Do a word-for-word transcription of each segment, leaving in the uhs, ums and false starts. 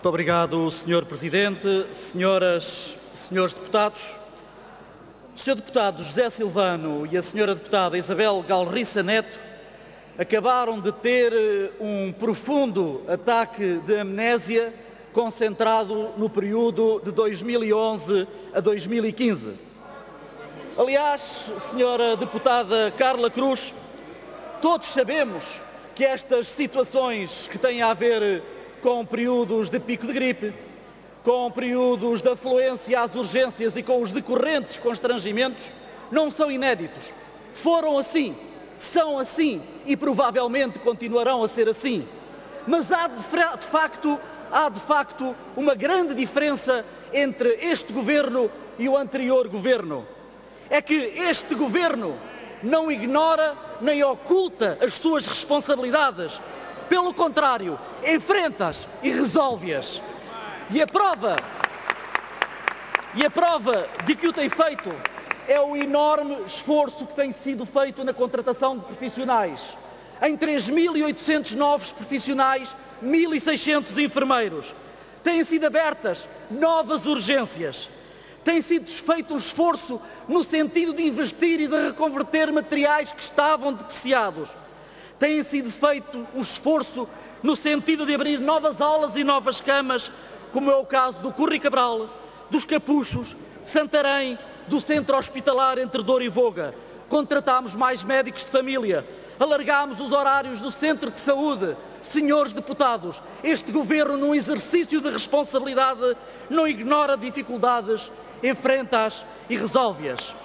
Muito obrigado, senhor Presidente, senhoras e senhores deputados. O senhor Deputado José Silvano e a senhora Deputada Isabel Galriça Neto acabaram de ter um profundo ataque de amnésia concentrado no período de dois mil e onze a dois mil e quinze. Aliás, senhora Deputada Carla Cruz, todos sabemos que estas situações que têm a ver com períodos de pico de gripe, com períodos de afluência às urgências e com os decorrentes constrangimentos, não são inéditos. Foram assim, são assim e provavelmente continuarão a ser assim. Mas há de, de facto, há de facto uma grande diferença entre este governo e o anterior governo. É que este governo não ignora nem oculta as suas responsabilidades. Pelo contrário, enfrenta-as e resolve-as. E a prova, e a prova de que o tem feito é o enorme esforço que tem sido feito na contratação de profissionais. Em três mil e oitocentos novos profissionais, mil e seiscentos enfermeiros. Têm sido abertas novas urgências. Tem sido feito um esforço no sentido de investir e de reconverter materiais que estavam depreciados. Tem sido feito um esforço no sentido de abrir novas aulas e novas camas, como é o caso do Curri Cabral, dos Capuchos, de Santarém, do Centro Hospitalar entre Douro e Voga. Contratámos mais médicos de família, alargámos os horários do Centro de Saúde. Senhores deputados, este governo, num exercício de responsabilidade, não ignora dificuldades, enfrenta-as e resolve-as.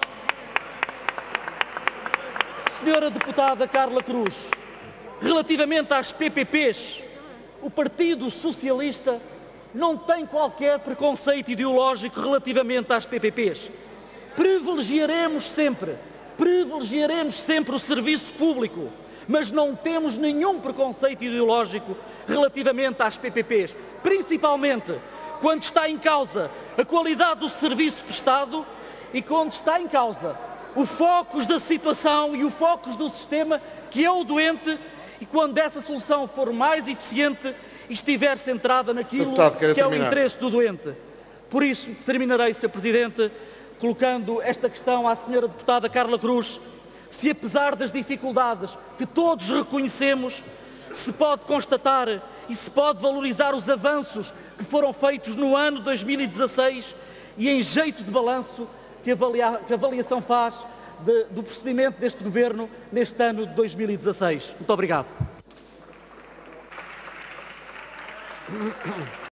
Senhora Deputada Carla Cruz, relativamente às P P Ps, o Partido Socialista não tem qualquer preconceito ideológico relativamente às P P Ps. Privilegiaremos sempre, privilegiaremos sempre o serviço público, mas não temos nenhum preconceito ideológico relativamente às P P Ps, principalmente quando está em causa a qualidade do serviço prestado e quando está em causa o foco da situação e o foco do sistema, que é o doente, e quando essa solução for mais eficiente e estiver centrada naquilo que é o interesse do doente. Por isso, terminarei, senhor Presidente, colocando esta questão à senhora Deputada Carla Cruz: se apesar das dificuldades que todos reconhecemos, se pode constatar e se pode valorizar os avanços que foram feitos no ano dois mil e dezasseis e em jeito de balanço que a, avalia, que a avaliação faz de, do procedimento deste Governo neste ano de dois mil e dezasseis. Muito obrigado.